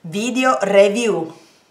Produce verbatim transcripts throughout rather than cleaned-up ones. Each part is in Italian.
Video review.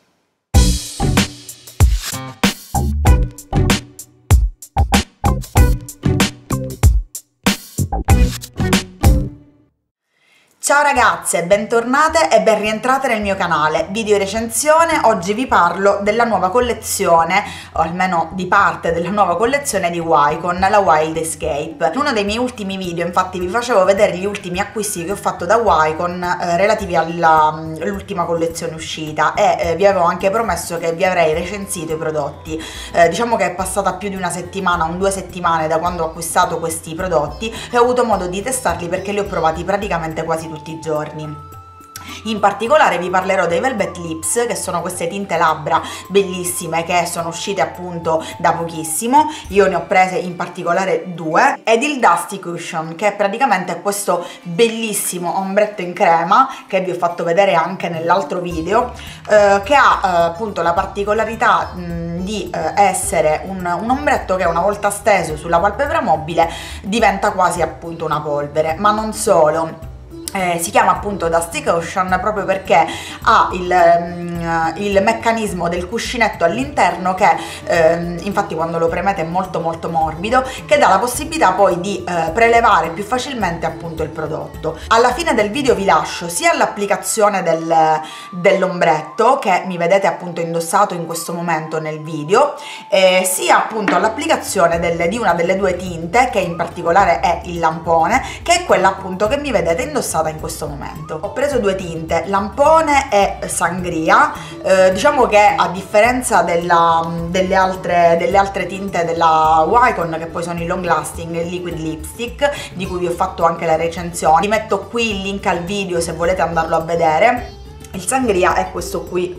Ciao ragazze, bentornate e ben rientrate nel mio canale Video Recensione. Oggi vi parlo della nuova collezione, o almeno di parte della nuova collezione di Wycon, la Wild Escape. In uno dei miei ultimi video infatti vi facevo vedere gli ultimi acquisti che ho fatto da Wycon eh, relativi all'ultima collezione uscita e eh, vi avevo anche promesso che vi avrei recensito i prodotti. Eh, diciamo che è passata più di una settimana, un due settimane da quando ho acquistato questi prodotti e ho avuto modo di testarli perché li ho provati praticamente quasi tutti tutti i giorni. In particolare vi parlerò dei Velvet Lips, che sono queste tinte labbra bellissime che sono uscite appunto da pochissimo. Io ne ho prese in particolare due, ed il Dusty Cushion, che è praticamente questo bellissimo ombretto in crema che vi ho fatto vedere anche nell'altro video, eh, che ha eh, appunto la particolarità mh, di eh, essere un, un ombretto che una volta steso sulla palpebra mobile diventa quasi appunto una polvere, ma non solo. Eh, si chiama appunto Dusty Cushion proprio perché ha il, um, il meccanismo del cuscinetto all'interno che um, infatti quando lo premete è molto molto morbido, che dà la possibilità poi di uh, prelevare più facilmente appunto il prodotto. Alla fine del video vi lascio sia l'applicazione del, dell'ombretto che mi vedete appunto indossato in questo momento nel video, eh, sia appunto l'applicazione di una delle due tinte, che in particolare è il lampone, che è quella appunto che mi vedete indossata in questo momento. Ho preso due tinte, lampone e sangria. Eh, diciamo che a differenza della, delle, altre, delle altre tinte della Wycon, che poi sono i long lasting liquid lipstick, di cui vi ho fatto anche la recensione, vi metto qui il link al video se volete andarlo a vedere. Il sangria è questo qui,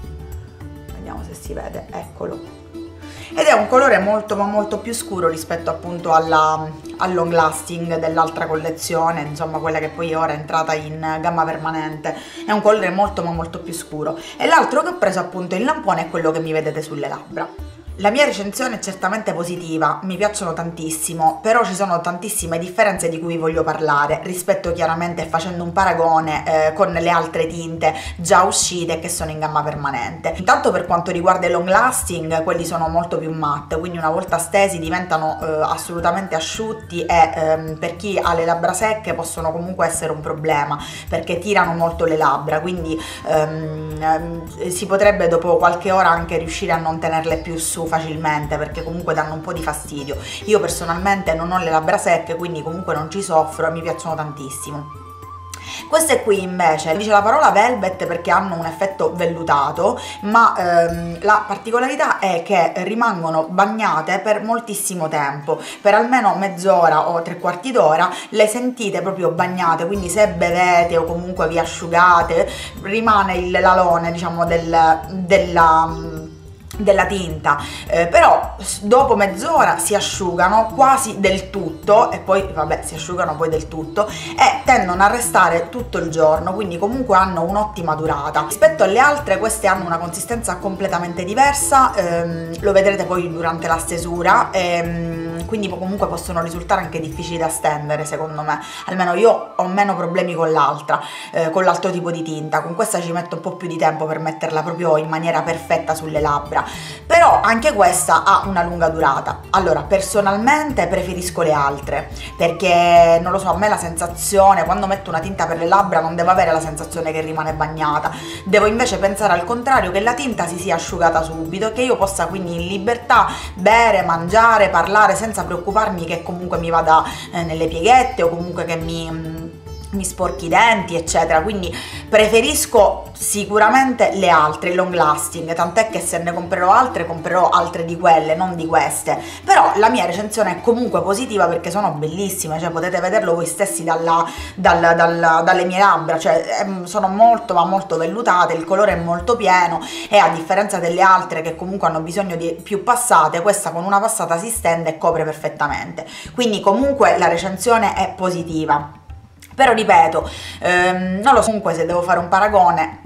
vediamo se si vede, eccolo, ed è un colore molto ma molto più scuro rispetto appunto alla, al long lasting dell'altra collezione, insomma quella che poi ora è entrata in gamma permanente. È un colore molto ma molto più scuro, e l'altro che ho preso appunto il lampone è quello che mi vedete sulle labbra. La mia recensione è certamente positiva, mi piacciono tantissimo, però ci sono tantissime differenze di cui vi voglio parlare, rispetto chiaramente facendo un paragone eh, con le altre tinte già uscite che sono in gamma permanente. Intanto per quanto riguarda i long lasting, quelli sono molto più matte, quindi una volta stesi diventano eh, assolutamente asciutti e ehm, per chi ha le labbra secche possono comunque essere un problema, perché tirano molto le labbra, quindi ehm, si potrebbe dopo qualche ora anche riuscire a non tenerle più su facilmente, perché comunque danno un po' di fastidio. Io personalmente non ho le labbra secche, quindi comunque non ci soffro e mi piacciono tantissimo. Queste qui invece dice la parola velvet perché hanno un effetto vellutato, ma ehm, la particolarità è che rimangono bagnate per moltissimo tempo, per almeno mezz'ora o tre quarti d'ora le sentite proprio bagnate, quindi se bevete o comunque vi asciugate rimane il lalone, diciamo, del, della della tinta, eh, però dopo mezz'ora si asciugano quasi del tutto, e poi vabbè si asciugano poi del tutto e tendono a restare tutto il giorno, quindi comunque hanno un'ottima durata. Rispetto alle altre queste hanno una consistenza completamente diversa, ehm, lo vedrete poi durante la stesura, ehm, quindi comunque possono risultare anche difficili da stendere secondo me, almeno io ho meno problemi con l'altra, eh, con l'altro tipo di tinta. Con questa ci metto un po' più di tempo per metterla proprio in maniera perfetta sulle labbra, però anche questa ha una lunga durata. Allora personalmente preferisco le altre perché non lo so, a me la sensazione quando metto una tinta per le labbra non devo avere la sensazione che rimane bagnata, devo invece pensare al contrario, che la tinta si sia asciugata subito, che io possa quindi in libertà bere, mangiare, parlare senza preoccuparmi che comunque mi vada eh, nelle pieghette o comunque che mi mi sporchi i denti eccetera. Quindi preferisco sicuramente le altre, i long lasting, tant'è che se ne comprerò altre comprerò altre di quelle, non di queste. Però la mia recensione è comunque positiva perché sono bellissime, cioè potete vederlo voi stessi dalla, dalla, dalla, dalle mie labbra, cioè sono molto ma molto vellutate, il colore è molto pieno e a differenza delle altre che comunque hanno bisogno di più passate, questa con una passata si stende e copre perfettamente. Quindi comunque la recensione è positiva. Però ripeto, ehm, non lo so, comunque se devo fare un paragone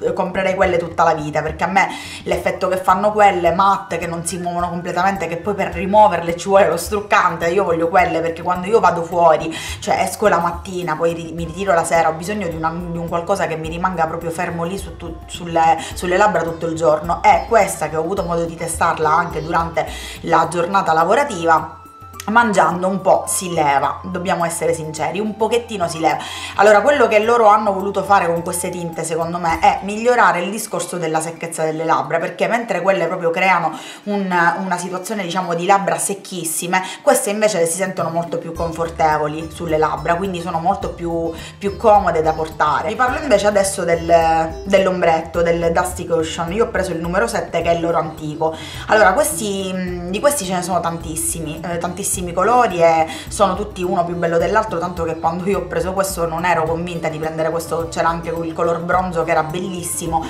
comprerei quelle tutta la vita, perché a me l'effetto che fanno quelle matte, che non si muovono completamente, che poi per rimuoverle ci vuole lo struccante, io voglio quelle, perché quando io vado fuori, cioè esco la mattina, poi ri mi ritiro la sera, ho bisogno di, una, di un qualcosa che mi rimanga proprio fermo lì su tu, sulle, sulle labbra tutto il giorno. È questa che ho avuto modo di testarla anche durante la giornata lavorativa. Mangiando un po' si leva, dobbiamo essere sinceri, un pochettino si leva. Allora, quello che loro hanno voluto fare con queste tinte, secondo me, è migliorare il discorso della secchezza delle labbra, perché mentre quelle proprio creano un, una situazione, diciamo, di labbra secchissime, queste invece si sentono molto più confortevoli sulle labbra, quindi sono molto più, più comode da portare. Vi parlo invece adesso del, dell'ombretto, del Dusty Cushion. Io ho preso il numero sette, che è il loro antico. Allora, questi, di questi ce ne sono tantissimi, eh, tantissimi colori e sono tutti uno più bello dell'altro, tanto che quando io ho preso questo non ero convinta di prendere questo, c'era anche il color bronzo che era bellissimo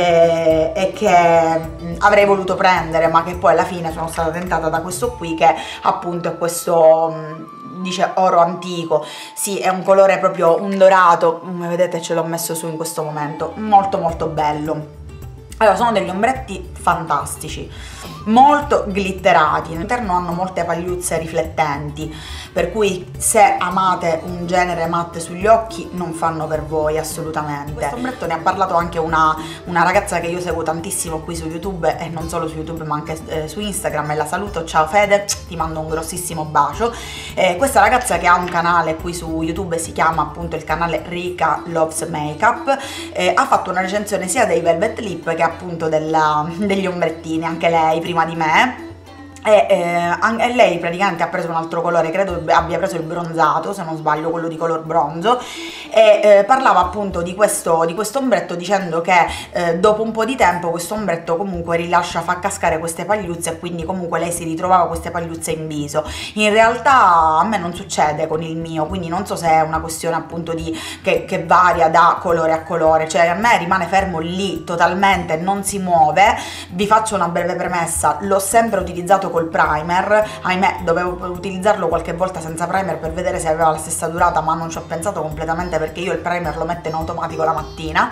e, e che avrei voluto prendere, ma che poi alla fine sono stata tentata da questo qui, che appunto è questo, dice oro antico. Sì, è un colore proprio un dorato, come vedete ce l'ho messo su in questo momento, molto molto bello. Allora, sono degli ombretti fantastici, molto glitterati, all'interno hanno molte pagliuzze riflettenti, per cui se amate un genere matte sugli occhi non fanno per voi assolutamente. Questo ombretto ne ha parlato anche una, una ragazza che io seguo tantissimo qui su YouTube, e non solo su YouTube ma anche eh, su Instagram, e la saluto. Ciao Fede, ti mando un grossissimo bacio. Eh, questa ragazza, che ha un canale qui su YouTube, si chiama appunto il canale Rika Loves Makeup, eh, ha fatto una recensione sia dei Velvet Lip che appunto della, degli ombrettini, anche lei prima di me. E, eh, lei praticamente ha preso un altro colore, credo abbia preso il bronzato, se non sbaglio, quello di color bronzo, e eh, parlava appunto di questo, di questo ombretto, dicendo che eh, dopo un po' di tempo questo ombretto comunque rilascia, fa cascare queste pagliuzze, e quindi comunque lei si ritrovava queste pagliuzze in viso. In realtà a me non succede con il mio, quindi non so se è una questione appunto di che, che varia da colore a colore, cioè a me rimane fermo lì totalmente, non si muove. Vi faccio una breve premessa: l'ho sempre utilizzato col primer, ahimè dovevo utilizzarlo qualche volta senza primer per vedere se aveva la stessa durata, ma non ci ho pensato completamente, perché io il primer lo metto in automatico la mattina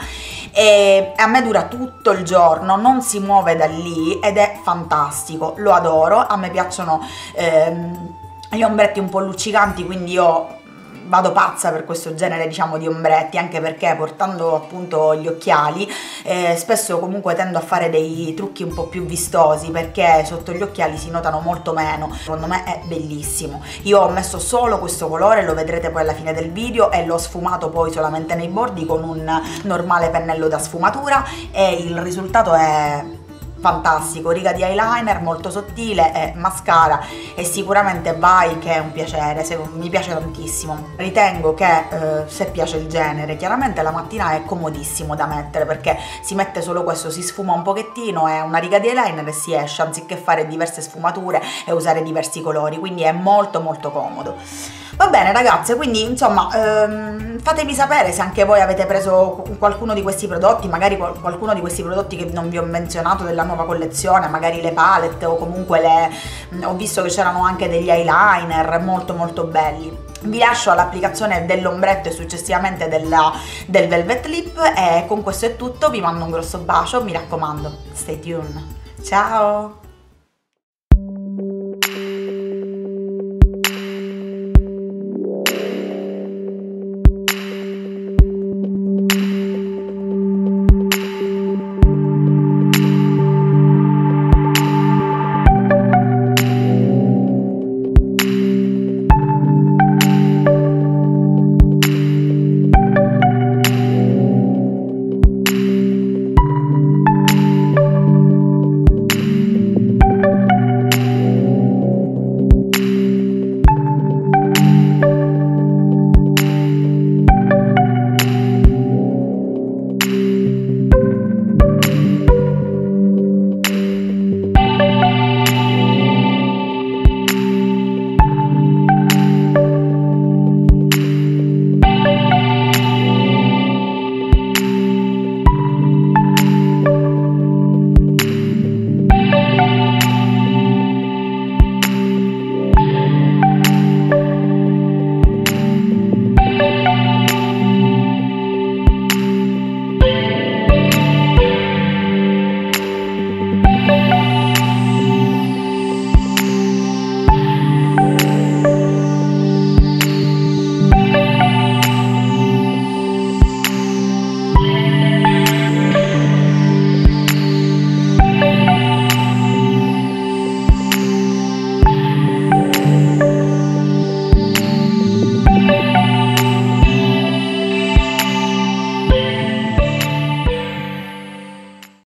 e a me dura tutto il giorno, non si muove da lì ed è fantastico, lo adoro. A me piacciono ehm, gli ombretti un po' luccicanti, quindi io vado pazza per questo genere, diciamo, di ombretti, anche perché portando appunto gli occhiali eh, spesso comunque tendo a fare dei trucchi un po' più vistosi, perché sotto gli occhiali si notano molto meno. Secondo me è bellissimo. Io ho messo solo questo colore, lo vedrete poi alla fine del video, e l'ho sfumato poi solamente nei bordi con un normale pennello da sfumatura, e il risultato è fantastico. Riga di eyeliner molto sottile e mascara, e sicuramente vai che è un piacere, se, mi piace tantissimo. Ritengo che eh, se piace il genere, chiaramente la mattina è comodissimo da mettere, perché si mette solo questo, si sfuma un pochettino, è una riga di eyeliner e si esce, anziché fare diverse sfumature e usare diversi colori, quindi è molto molto comodo. Va bene ragazze, quindi insomma ehm, fatemi sapere se anche voi avete preso qualcuno di questi prodotti, magari qualcuno di questi prodotti che non vi ho menzionato della nuova collezione, magari le palette, o comunque le, ho visto che c'erano anche degli eyeliner molto molto belli. Vi lascio all'applicazione dell'ombretto e successivamente della, del Velvet Lip, e con questo è tutto. Vi mando un grosso bacio, mi raccomando, stay tuned, ciao!